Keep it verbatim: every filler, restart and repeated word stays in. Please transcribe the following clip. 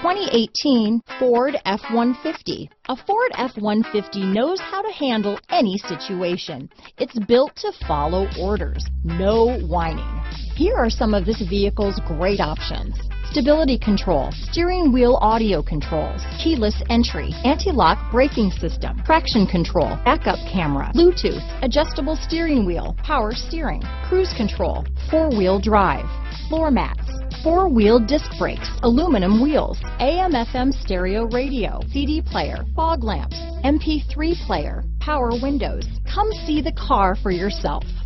twenty eighteen Ford F one fifty. A Ford F one fifty knows how to handle any situation. It's built to follow orders, no whining. Here are some of this vehicle's great options: stability control, steering wheel audio controls, keyless entry, anti-lock braking system, traction control, backup camera, Bluetooth, adjustable steering wheel, power steering, cruise control, four-wheel drive, floor mats, four-wheel disc brakes, aluminum wheels, A M F M stereo radio, C D player, fog lamps, M P three player, power windows. Come see the car for yourself.